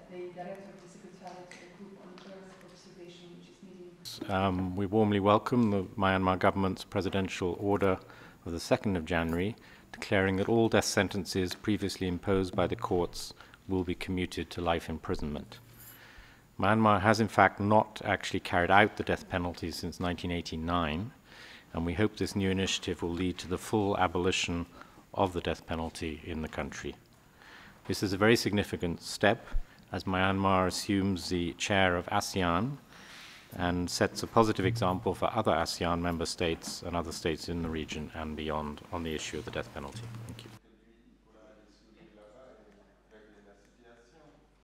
the Director of the Secretariat Group on Earth Observation, which is meeting. We warmly welcome the Myanmar government's presidential order of the 2nd of January, declaring that all death sentences previously imposed by the courts will be commuted to life imprisonment. Myanmar has in fact not actually carried out the death penalty since 1989, and we hope this new initiative will lead to the full abolition of the death penalty in the country. This is a very significant step as Myanmar assumes the chair of ASEAN and sets a positive example for other ASEAN member states and other states in the region and beyond on the issue of the death penalty.